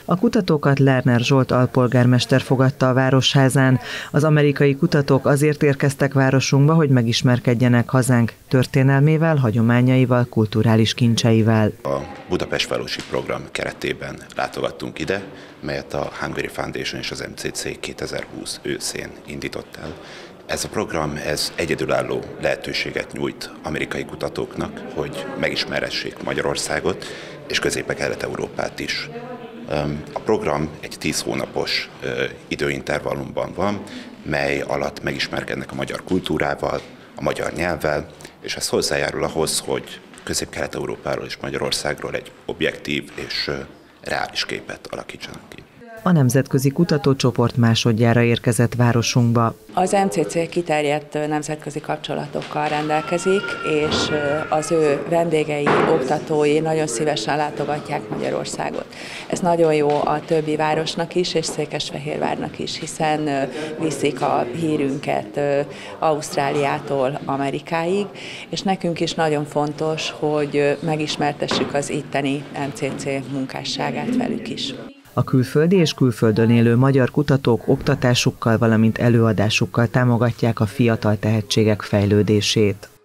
A kutatókat Lerner Zsolt alpolgármester fogadta a Városházán. Az amerikai kutatók azért érkeztek városunkba, hogy megismerkedjenek hazánk történelmével, hagyományaival, kulturális kincseivel. A Budapest Fellowship program keretében látogattunk ide, melyet a Hungary Foundation és az MCC 2020 őszén indított el. Ez a program egyedülálló lehetőséget nyújt amerikai kutatóknak, hogy megismerhessék Magyarországot és Közép-Kelet-Európát is. A program egy 10 hónapos időintervallumban van, mely alatt megismerkednek a magyar kultúrával, a magyar nyelvvel, és ez hozzájárul ahhoz, hogy Közép-Kelet-Európáról és Magyarországról egy objektív és reális képet alakítsanak ki. A nemzetközi kutatócsoport másodjára érkezett városunkba. Az MCC kiterjedt nemzetközi kapcsolatokkal rendelkezik, és az ő vendégei, oktatói nagyon szívesen látogatják Magyarországot. Ez nagyon jó a többi városnak is, és Székesfehérvárnak is, hiszen viszik a hírünket Ausztráliától Amerikáig, és nekünk is nagyon fontos, hogy megismertessük az itteni MCC munkásságát velük is. A külföldi és külföldön élő magyar kutatók oktatásukkal, valamint előadásukkal támogatják a fiatal tehetségek fejlődését.